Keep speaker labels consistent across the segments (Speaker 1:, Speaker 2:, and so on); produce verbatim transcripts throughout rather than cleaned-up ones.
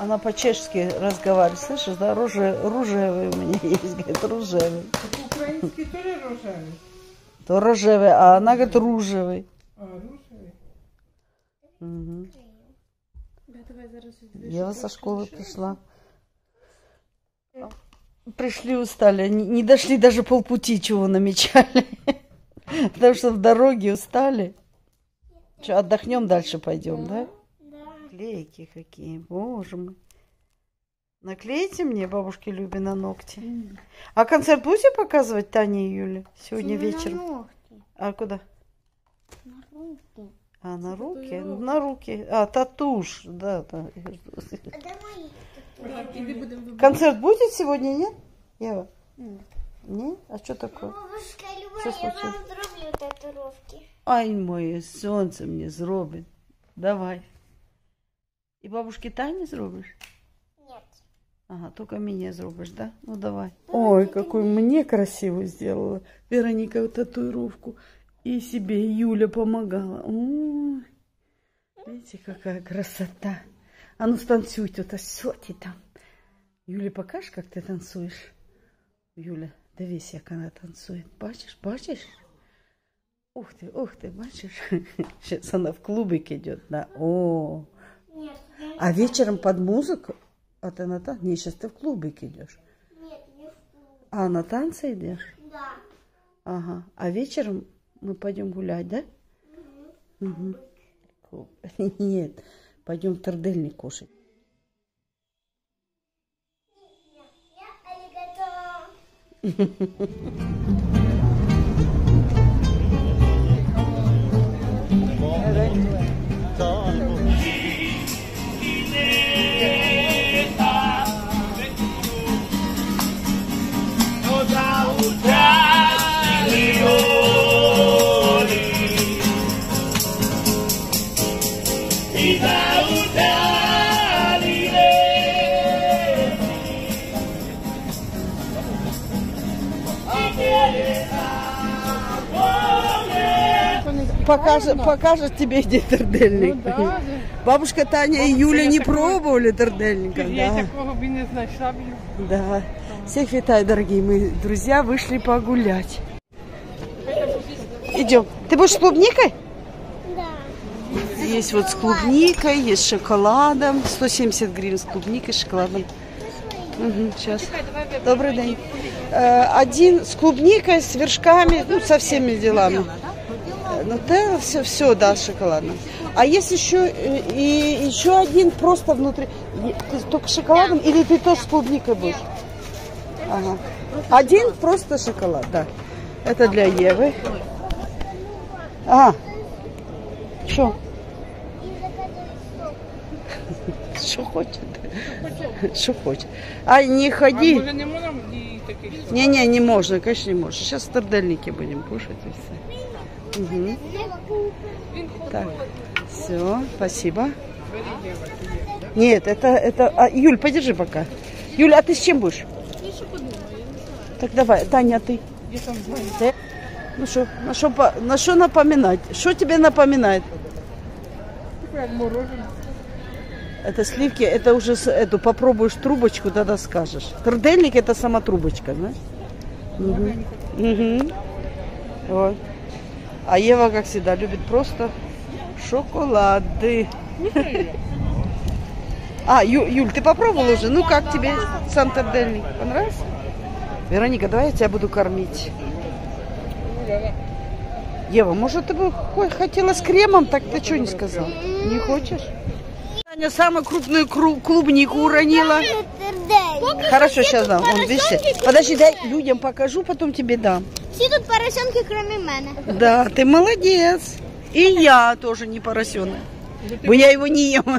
Speaker 1: Она по-чешски разговаривает. Слышишь, да? Руже, ружевый у меня есть, говорит, ружевый.
Speaker 2: По-украински тоже рожевый?
Speaker 1: То рожевый, а она говорит, ружевый.
Speaker 2: А, ружевый.
Speaker 1: Угу. Я со школы пришла. Пришли, устали. Не, не дошли даже полпути, чего намечали. Потому что в дороге устали. Что, отдохнем, дальше пойдем, да? Наклейки какие, боже мой. Наклейте мне, бабушки Любе, на ногти. Mm. А концерт будете показывать Тане и Юле сегодня
Speaker 3: Сегодня
Speaker 1: вечером?
Speaker 3: на ногти.
Speaker 1: А куда?
Speaker 3: На руки.
Speaker 1: А, на руки? На руки. А, татуш. Да, да. Концерт будет сегодня, нет? Ева?
Speaker 3: Нет.
Speaker 1: Нет? А что такое?
Speaker 3: Бабушка
Speaker 1: Что
Speaker 3: Люба, я
Speaker 1: случилось?
Speaker 3: вам зроблю татуировки.
Speaker 1: Ай, моє сонце мне зробить. Давай. И бабушке Тане зробишь?
Speaker 3: Нет.
Speaker 1: Ага, только мне зробишь, да? Ну давай. Ой, какую мне красивую сделала Вероника татуировку. И себе Юля помогала. Ой, видите, какая красота. А ну станцуйте, вот осёте там. Юля, покажешь, как ты танцуешь? Юля, дивись, як она танцует. Бачишь, бачишь? Ух ты, ух ты, бачишь? Сейчас она в клубик идет, да. О.
Speaker 3: Нет.
Speaker 1: А вечером под музыку? А ты на танцы? Не, сейчас ты в клубик идешь.
Speaker 3: Нет, не в клуб.
Speaker 1: А на танцы идешь?
Speaker 3: Да.
Speaker 1: Ага. А вечером мы пойдем гулять, да? Угу. Угу. Нет, пойдем тардельник кушать.
Speaker 3: Я аллигатор.
Speaker 1: Покажет, покажет тебе, где тардельник.
Speaker 2: Ну, да,
Speaker 1: Бабушка Таня и Юля не
Speaker 2: такого...
Speaker 1: пробовали тардельника.
Speaker 2: Я
Speaker 1: Да.
Speaker 2: такого бы не знайшла.
Speaker 1: Да. Всех витаю, дорогие мои друзья. Вышли погулять. Идем. Ты будешь с клубникой?
Speaker 3: Да.
Speaker 1: Есть вот с клубникой, есть с шоколадом. сто семьдесят гривен с клубникой, с шоколадом. Угу, сейчас. Добрый день. Э, один с клубникой, с вершками, ну, со всеми делами. Нутелла, все, все, да, с шоколадом. А есть еще и еще один просто внутри. Ты только с шоколадом или ты тоже с клубникой будешь? Ага. Один просто шоколад, да. Это для Евы. А, что? Что хочет? Что хочет? А не ходи.
Speaker 2: А не можем и таких?
Speaker 1: Не-не, не можно, конечно, не можно. Сейчас тардельники будем кушать и все. Угу. Так, все, спасибо. Нет, это, это, а, Юль, подержи пока. Юля, а ты с чем будешь? Так давай, Таня, а ты? Ты? Ну что, на что, на что напоминать? Что тебе напоминает? Это сливки, это уже с, эту попробуешь трубочку, тогда скажешь. Тардельник это сама трубочка, знаешь? Угу. Угу. Вот. А Ева, как всегда, любит просто шоколады. А, Ю, Юль, ты попробовала уже? Ну, как тебе сам тардельник? Понравился? Вероника, давай я тебя буду кормить. Ева, может, ты бы хотела с кремом? Так ты что не сказала? Не хочешь? Таня самую крупную клубнику уронила. Хорошо, сейчас дам. Он, видишь? Подожди, дай людям покажу, потом тебе дам.
Speaker 3: Всі тут поросенки, кроме мене.
Speaker 1: Да, ты молодец. И я тоже не поросенок. Бо я его не ем.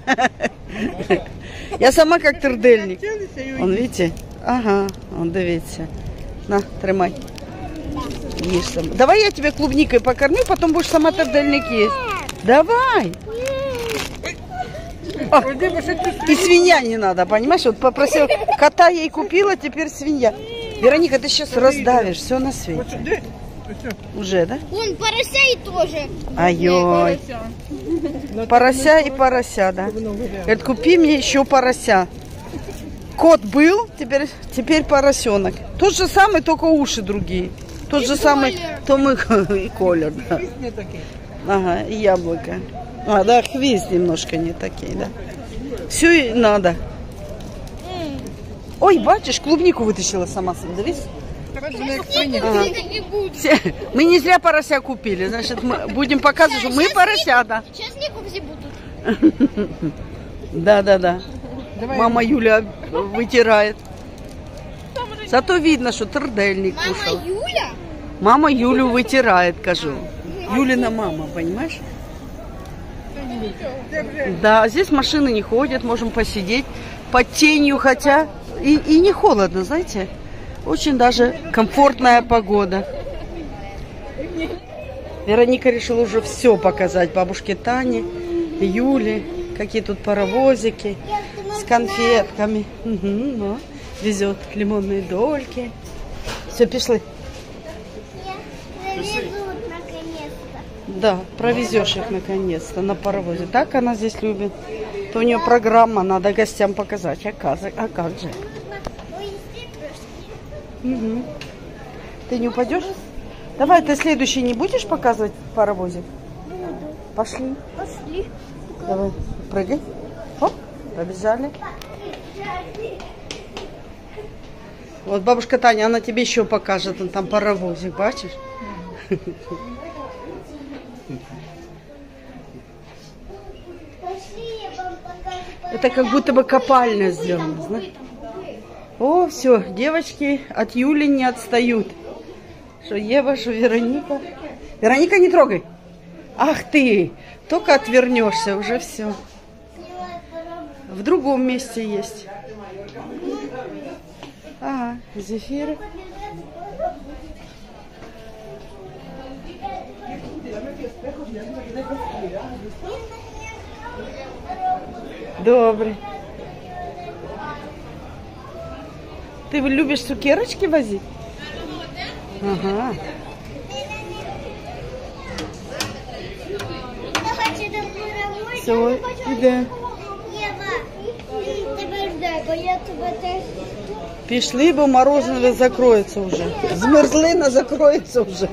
Speaker 1: Я сама как тардельник. Он, видите? Ага, он, дивіться. На, тримай. Ешь сама. Давай я тебе клубникой покормлю, потом будешь сама тардельник есть. Давай. А, и свинья не надо, понимаешь? Вот попросил, кота ей купила, теперь свинья. Вероника, ты сейчас раздавишь все на свете.
Speaker 2: Все.
Speaker 1: Уже, да?
Speaker 3: Вон порося и тоже.
Speaker 1: Ай-ой. Порося и порося, да. Говорит, купи мне еще порося. Кот был, теперь, теперь поросенок. Тот же самый, только уши другие. Тот
Speaker 3: И
Speaker 1: же самый,
Speaker 3: колер.
Speaker 1: Том и, и колер, да.
Speaker 2: Не такие.
Speaker 1: Ага, и яблоко. А, да, хвист немножко не такие, да. Все и надо. Ой, бачишь, клубнику вытащила сама, смотришь? Ага. Все- Мы не зря порося купили, значит, мы будем показывать, что мы поросята.
Speaker 3: Сейчас Нику все будут.
Speaker 1: Да, да, да.
Speaker 2: Давай.
Speaker 1: Мама Юля вытирает. Зато видно, что трдельник
Speaker 3: Мама
Speaker 1: кушал.
Speaker 3: Юля?
Speaker 1: Мама Юлю вытирает, кажу. Юлина мама, понимаешь? Да, здесь машины не ходят, можем посидеть под тенью, хотя и, и не холодно, знаете. Очень даже комфортная погода. Вероника решила уже все показать бабушке Тане, Юле, какие тут паровозики с конфетками. Угу, ну, везет лимонные дольки. Все, пішли.
Speaker 3: Привезут наконец-то.
Speaker 1: Да, провезешь их наконец-то на паровозе. Так она здесь любит. То у нее программа, надо гостям показать. А как, а как же? Угу. Ты не упадешь? Давай, ты следующий не будешь показывать паровозик?
Speaker 3: Буду.
Speaker 1: Пошли.
Speaker 3: Пошли.
Speaker 1: Давай, прыгай. Оп, побежали. Вот бабушка Таня, она тебе еще покажет, он там паровозик, бачишь?
Speaker 3: Пошли, я вам покажу.
Speaker 1: Это как будто бы копальня сделана, знаешь? О, все, девочки от Юли не отстают. Что Ева, что Вероника. Вероника, не трогай. Ах ты, только отвернешься, уже все. В другом месте есть. Ага, зефиры. Добрый. Ты любишь цукерочки возить? Ага. Все, іде.
Speaker 3: Єва, тебе жде, бо я тебе теж.
Speaker 1: Пішли, бо морозиво закроется уже. Змерзлина закроется уже.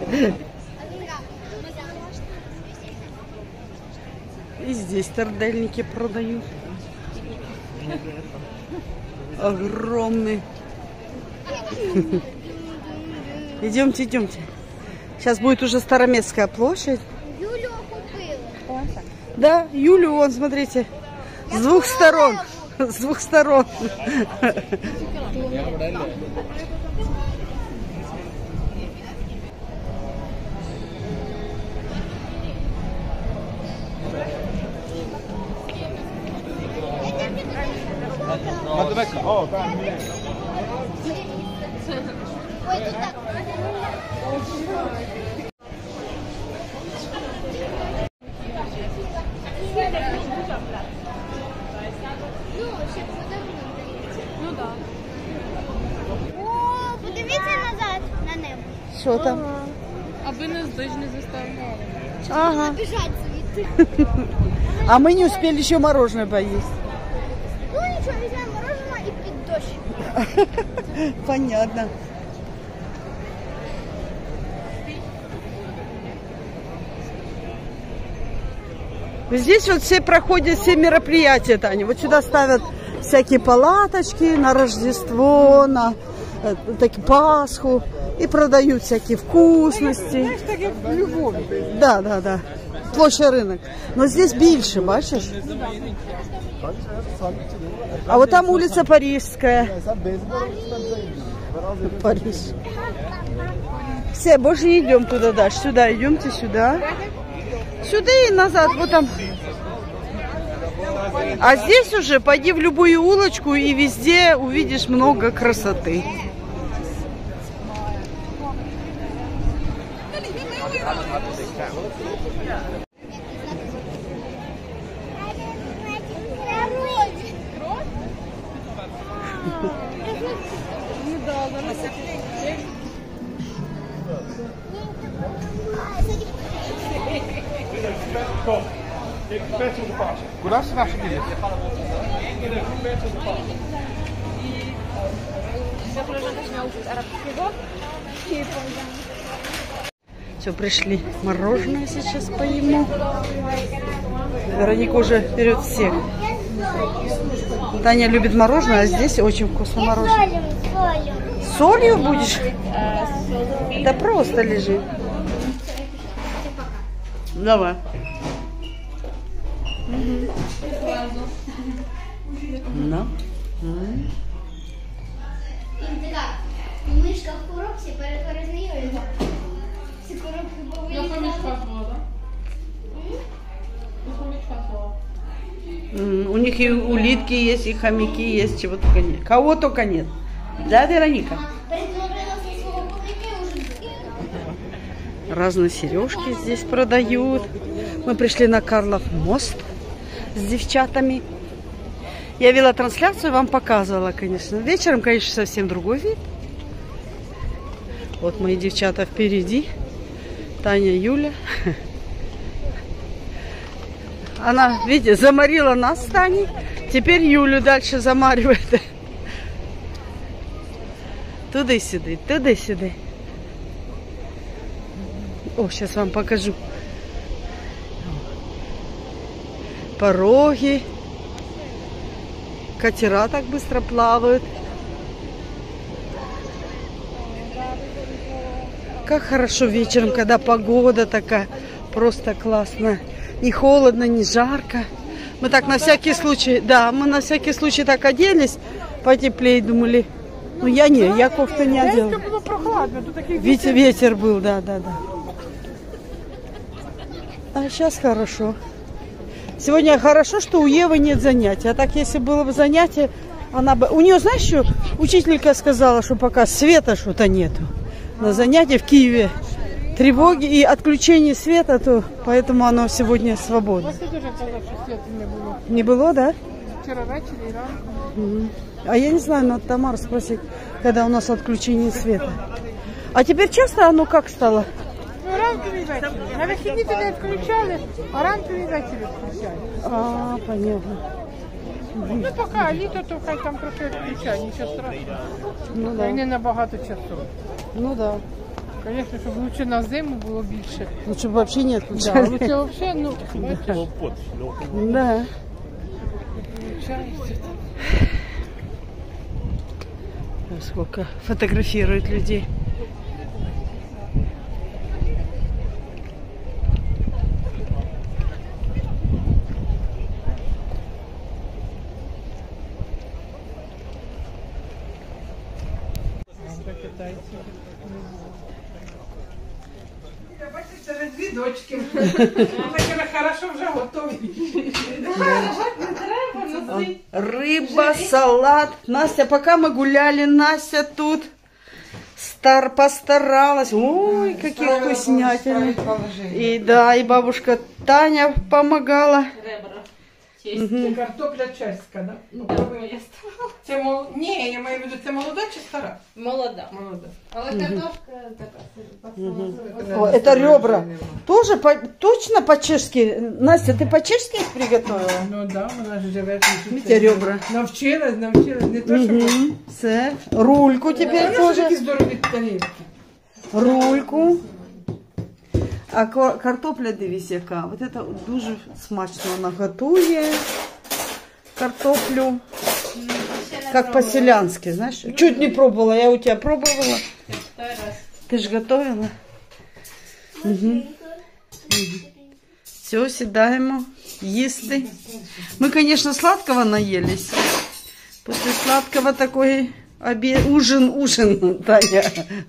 Speaker 1: И здесь тордельники продают. Огромный. Идемте, идемте. Сейчас будет уже Староместская площадь.
Speaker 3: Юлю купила.
Speaker 1: Да, Юлю, вон, смотрите, с двух сторон. С двух сторон.
Speaker 3: Ой, тут так. Ну, ще подивимося. Ну так. О, подивіться назад на небо.
Speaker 1: Что там?
Speaker 2: Аби нас дощ не заставляли.
Speaker 1: Ага.
Speaker 3: Біжать звідти.
Speaker 1: А мы не успели еще мороженое поесть.
Speaker 3: Ну нічого, візьмемо мороженого і під дощ.
Speaker 1: Понятно. Здесь вот все проходят все мероприятия, Таня. Вот сюда ставят всякие палаточки на Рождество, на э, так, Пасху. И продают всякие вкусности.
Speaker 2: Так як в любові.
Speaker 1: Да, да, да. Площадь рынок. Но здесь больше, бачишь? А вот там улица Парижская. Париж. Все, больше не идем туда дальше. Сюда идемте, сюда. Сюда и назад, вот там. А здесь уже пойди в любую улочку и везде увидишь много красоты.
Speaker 4: Куда с нашей билет?
Speaker 1: Все, пришли. Мороженое сейчас поему. Вероника уже берет всех. Таня любит мороженое, а здесь очень вкусное мороженое.
Speaker 3: Солью, солью.
Speaker 1: Солью будешь? Да просто лежи. Давай. Угу. Ну.
Speaker 3: Мишка в коробці перетворив його. Всі коробки повилітали.
Speaker 1: У них и улитки есть, и хомяки есть, чего только нет. Кого только нет. Да, Вероника?
Speaker 3: Перетворилася свого повітря уже.
Speaker 1: Разные сережки здесь продают. Мы пришли на Карлов мост с девчатами. Я вела трансляцию, вам показывала, конечно. Вечером, конечно, совсем другой вид. Вот мои девчата впереди. Таня, Юля. Она, видите, заморила нас с Таней. Теперь Юлю дальше замаривает. Туда-сюда, туда-сюда. О, сейчас вам покажу. Пороги. Катера так быстро плавают. Как хорошо вечером, когда погода такая просто классная. Не холодно, не жарко. Мы так на всякий случай, да, мы на всякий случай так оделись потеплее, думали. Ну я не, я кофту не одела.
Speaker 2: Было прохладно, тут таких
Speaker 1: Ветер, ветер был, да, да, да. А сейчас хорошо. Сегодня хорошо, что у Евы нет занятий. А так, если было бы занятие, она бы... У нее, знаешь, что учителька сказала, что пока света что-то нету. На занятии в Киеве тревоги и отключение света, то поэтому оно сегодня свободно.
Speaker 2: не було.
Speaker 1: Не было, да?
Speaker 2: Вчора ввечері і ранку.
Speaker 1: Угу. А я не знаю, надо Тамару спросить, когда у нас отключение света. А теперь часто оно как стало?
Speaker 2: Ну, ранкові ввечері. На вихідні тоді відключали, а ранкові ввечері відключали.
Speaker 1: А, понятно.
Speaker 2: Ну, поки літо, то хай там трохи відключають, нічого страшного.
Speaker 1: Ну
Speaker 2: І
Speaker 1: да.
Speaker 2: не набагато часу.
Speaker 1: Ну да.
Speaker 2: Звісно, щоб лучше на зиму було більше.
Speaker 1: Лучше бы вообще не
Speaker 2: Да,
Speaker 1: отключали.
Speaker 2: лучше взагалі, ну, бачиш,
Speaker 1: Да.
Speaker 2: включається.
Speaker 1: Сколько фотографируют людей.
Speaker 2: Це дві дочки. Вона хорошо вже готові.
Speaker 1: Рыба, салат. Настя, пока мы гуляли, Настя тут стар постаралась. Ой, какие вкуснятины. И да, и бабушка Таня помогала.
Speaker 2: Це картопля чеська, да? Ну, це мол... Ні, я маю в виду, це молода чи стара?
Speaker 5: Молода.
Speaker 2: Молода.
Speaker 5: Але картошка така.
Speaker 1: О, это ребра. Тоже по, точно по-чешски. Настя, ты по-чешски их приготовила?
Speaker 2: Ну да, вона ж живе.
Speaker 1: Видите, ребра.
Speaker 2: Навчилась, навчилась. Не то, що...
Speaker 1: Угу. Все. Рульку теперь
Speaker 2: Вона ж такі
Speaker 1: тоже.
Speaker 2: здорові тарілки.
Speaker 1: Рульку. А ка- картопля, дивись, яка. Вот это дуже смачно вона готує. Картоплю. Как по-селянски, знаешь. Чуть не пробовала, я у тебя пробовала. Ты же готовила? Угу. Все, сідаємо, їсти. Мы, конечно, сладкого наелись. После сладкого такой обед, ужин, ужин, Таня.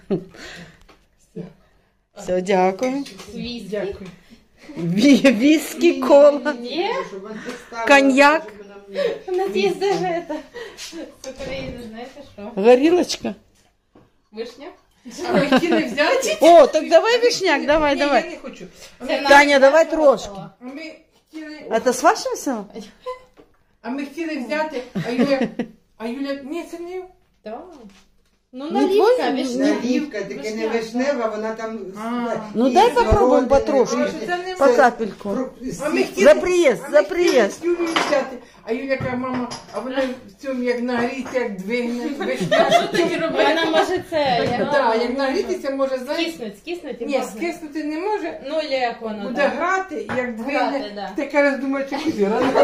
Speaker 1: Все, дякую.
Speaker 2: Дякую.
Speaker 1: Ві- Виски, кола, коньяк,
Speaker 5: У нас є даже это. З України, знаєте що?
Speaker 1: горілочка.
Speaker 5: Вишня.
Speaker 2: А ви хотіли взяти?
Speaker 1: О, так давай вишняк, давай,
Speaker 2: Ні, я
Speaker 1: давай.
Speaker 2: не хочу.
Speaker 5: Це
Speaker 1: Таня,
Speaker 5: наша
Speaker 1: давай трошки.
Speaker 5: школа.
Speaker 2: А ми хотіли,
Speaker 1: Это с вашим селом?
Speaker 2: а ми хотіли взяти, а Юля, а Юля, ні, це не,
Speaker 5: Да. Ну,
Speaker 1: Не
Speaker 5: наливка,
Speaker 1: твой?
Speaker 5: вишня.
Speaker 4: Налівка, таке не вишнева, вона там...
Speaker 2: А.
Speaker 1: Ну,
Speaker 4: і
Speaker 1: дай
Speaker 4: смородини,
Speaker 1: попробуем потрошки.
Speaker 4: і-
Speaker 2: Це не
Speaker 1: По
Speaker 4: це
Speaker 1: капельку.
Speaker 4: фрукт-
Speaker 2: А ми хотіли-
Speaker 1: За приїзд,
Speaker 2: а
Speaker 1: за
Speaker 2: ми
Speaker 1: приїзд.
Speaker 2: хотіли Юлію взяти. А Юля каже, мама, а вона в цьому як нагріться, як двигне, вишня.
Speaker 5: Що таке робити? Вона може це. я-
Speaker 2: Так, як нагрітися, може, знаєш,
Speaker 5: Скиснуть, скиснуть і
Speaker 2: ні,
Speaker 5: пахне.
Speaker 2: скиснути не може,
Speaker 5: Ну, или як воно
Speaker 2: буде
Speaker 5: там.
Speaker 2: грати, як
Speaker 5: Грати,
Speaker 2: двигне.
Speaker 5: да.
Speaker 2: Ти каже, думаю, чи куди?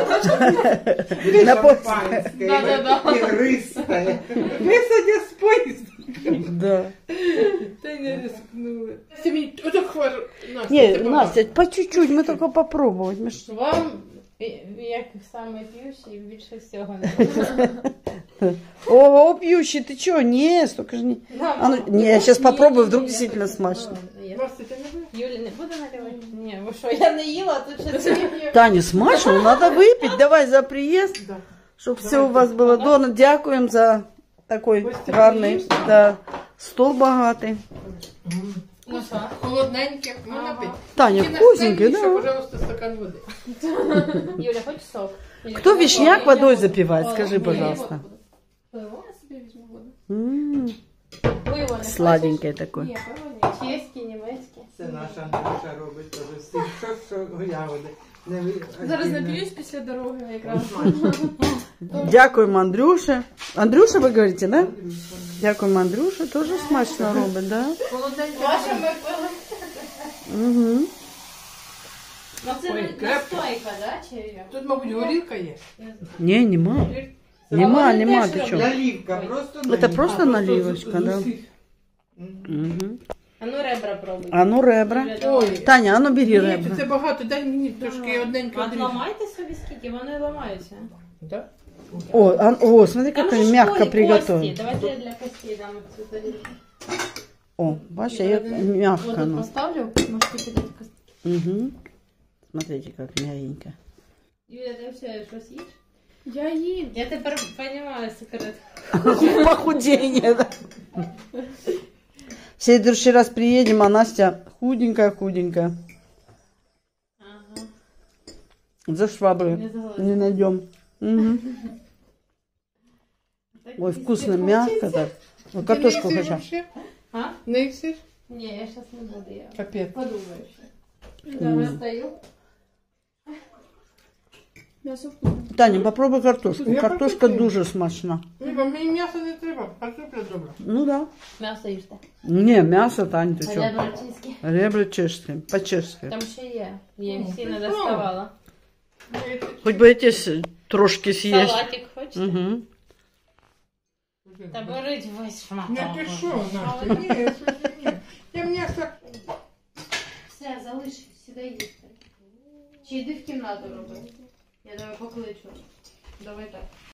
Speaker 1: На
Speaker 4: Шампанське,
Speaker 5: Да-да-да.
Speaker 4: і риска.
Speaker 2: Висадять з поїзда.
Speaker 1: Да.
Speaker 2: Та й не рискнули. Це мені отак хворо. Настя,
Speaker 1: Не,
Speaker 2: це багато.
Speaker 1: Настя, по чуть-чуть, мы только попробовать. Мы ж-
Speaker 5: Вам, і- як саме п'ющий, більше всього не
Speaker 1: Ого, пьющий, ты чё? Не, столько же не... А ну, не, я сейчас попробую, вдруг действительно смачно.
Speaker 2: Настя, ти не будеш?
Speaker 5: Юля, не буду наливати? Ні, ви що, я не їла, тут ще це.
Speaker 1: Таня, смачно, надо выпить. Давай за приезд,
Speaker 2: Да.
Speaker 1: чтобы все у вас было. Дона, дякуем за такой
Speaker 2: Гості
Speaker 1: гарний,
Speaker 2: приїзд.
Speaker 1: да, стол багатий.
Speaker 5: Ну що?
Speaker 2: Холодненьке, можна
Speaker 5: Ага.
Speaker 2: пити.
Speaker 1: Таня,
Speaker 2: Тільки на
Speaker 1: вкусненький,
Speaker 2: столі ще,
Speaker 1: да.
Speaker 2: пожалуйста, стакан води.
Speaker 5: Юля, хочеш сок? Или
Speaker 1: Кто
Speaker 5: пиво?
Speaker 1: вишняк
Speaker 5: Я
Speaker 1: водой
Speaker 5: буду.
Speaker 1: запивает,
Speaker 5: О,
Speaker 1: скажи,
Speaker 5: ні,
Speaker 1: пожалуйста.
Speaker 5: Пиво я собі візьму воду.
Speaker 1: М,
Speaker 5: Пиво не
Speaker 1: Сладенький такой.
Speaker 5: хочеш? Ні, пиво ні. Чеський, німецький.
Speaker 4: Це наша Андрюша робить теж з тих, що, що ягоди. Не ви-
Speaker 5: Зараз
Speaker 4: отдільно.
Speaker 5: нап'юсь після дороги якраз.
Speaker 1: Дякуємо Андрюше. Андрюша, ви говорите, да? Дякуємо Андрюше, теж смачно робить, да?
Speaker 2: Холодненьке.
Speaker 5: Ваша ми пили.
Speaker 1: Угу.
Speaker 5: Ну це
Speaker 2: Ой,
Speaker 5: не
Speaker 2: крепко.
Speaker 5: настойка, да? Чи як?
Speaker 2: Тут, мабуть, горілка є.
Speaker 5: Не знаю.
Speaker 1: Не, нема.
Speaker 5: А
Speaker 1: Нема,
Speaker 5: вони
Speaker 1: нема,
Speaker 5: теж
Speaker 1: ти чо?
Speaker 4: Налівка,
Speaker 5: Ой.
Speaker 4: просто
Speaker 1: Это
Speaker 4: налівка.
Speaker 1: просто наливочка, да?
Speaker 2: Усіх.
Speaker 1: Угу.
Speaker 5: А ну ребра пробуй.
Speaker 1: А ну ребра.
Speaker 5: Юля, давай.
Speaker 2: Ой.
Speaker 1: Таня, а ну бери
Speaker 2: Ні,
Speaker 1: ребра.
Speaker 2: це багато, дай мені трошки одненько
Speaker 5: А
Speaker 2: одрізати.
Speaker 5: ламайте собі скільки, вони ламаються.
Speaker 2: Да?
Speaker 1: О, а, о, смотри, как
Speaker 5: Там
Speaker 1: они
Speaker 5: же
Speaker 1: мягко
Speaker 5: кости.
Speaker 1: приготовили.
Speaker 5: Давайте я для костей дам цю тарілку.
Speaker 1: О, бачите, як мягко
Speaker 5: Воду
Speaker 1: оно.
Speaker 5: поставлю, можете підати кости.
Speaker 1: Угу. Смотрите, как мягенько.
Speaker 5: Юля, ти все щось їш?
Speaker 3: Я їм.
Speaker 5: Я тепер розумію секрет.
Speaker 1: Похудение, да. В следующий раз приедем, а Настя худенькая-худенькая.
Speaker 5: Ага.
Speaker 1: За швабры
Speaker 5: Не залазь.
Speaker 1: не найдем. Угу.
Speaker 5: Так
Speaker 1: Ой,
Speaker 5: і
Speaker 1: вкусно,
Speaker 5: співпочиться.
Speaker 1: мягко так. Ну,
Speaker 2: Ти
Speaker 1: картошку
Speaker 2: не їсиш
Speaker 1: хотя.
Speaker 2: вообще?
Speaker 5: А?
Speaker 2: Не їсиш?
Speaker 5: Ні, я зараз не буду. Я
Speaker 2: Капець.
Speaker 5: подумаю ще. Давай стою.
Speaker 3: М'ясо вкусне.
Speaker 1: Таня, попробуй картошку.
Speaker 2: Я
Speaker 1: Картошка
Speaker 2: попробую.
Speaker 1: дуже смачна.
Speaker 2: Ні, бо мені м'ясо не треба, картопля добра.
Speaker 1: Ну да.
Speaker 5: М'ясо їжте.
Speaker 1: Не, мясо, Тань, ты
Speaker 5: А
Speaker 1: что?
Speaker 5: ребра чиські.
Speaker 1: Ребра чешские, по-чешски.
Speaker 5: Там ще є. Я
Speaker 2: Ну,
Speaker 5: всі
Speaker 2: ти
Speaker 5: не
Speaker 2: що?
Speaker 5: доставала.
Speaker 1: Хоть бы эти с- трошки съесть.
Speaker 5: Салатик хочете?
Speaker 1: Угу.
Speaker 5: Та беріть весь шматок.
Speaker 2: Не пішов, Настя, ні, я щось ні. Я м'ясо...
Speaker 5: Все, залиш, сідай їсти. Чи йди в кімнату робити? Я тебе покличу. Давай так.